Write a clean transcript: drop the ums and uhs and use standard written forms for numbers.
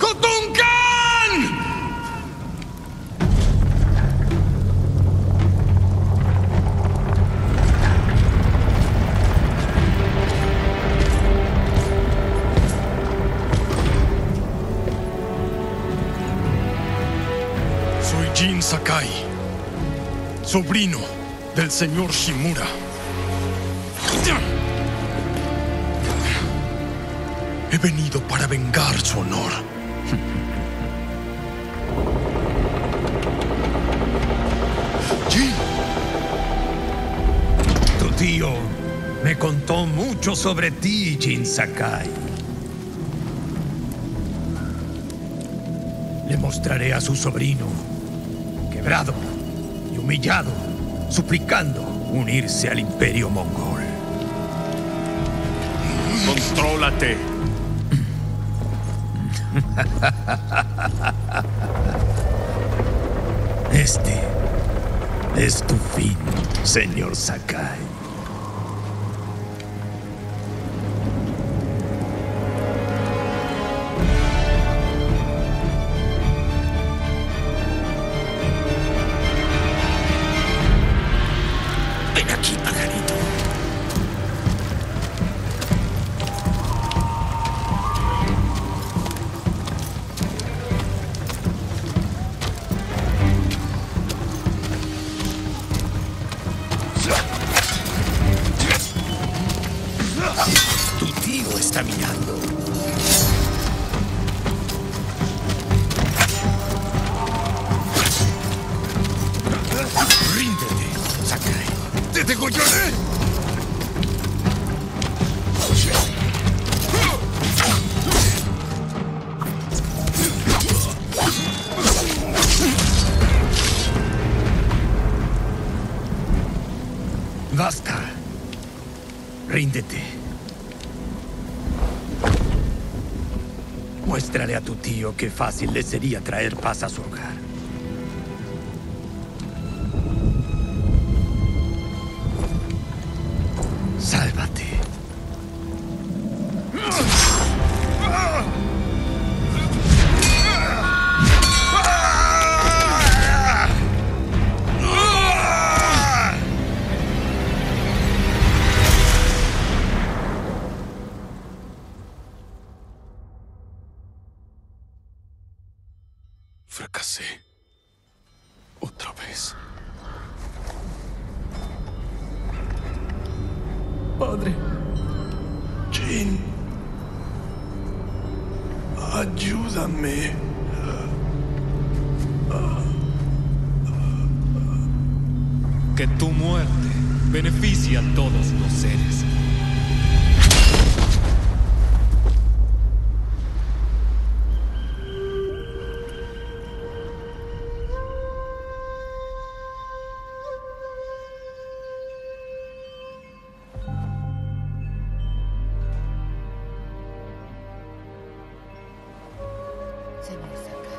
¡Kukulkan! Soy Jin Sakai, sobrino del señor Shimura. He venido para vengar su honor. Jin. Tu tío me contó mucho sobre ti, Jin Sakai. Le mostraré a su sobrino, quebrado y humillado, suplicando unirse al Imperio Mongol. Contrólate. Este es tu fin, señor Sakai. Ven aquí, pajarito. Tu tío está mirando. Ríndete, Sakai. ¡Te degollaré! Basta. Ríndete. Muéstrale a tu tío qué fácil le sería traer paz a su hogar. Sálvate. Fracasé. Otra vez. Padre. Jin. Ayúdame. Que tu muerte beneficie a todos los seres. Señor Sakai.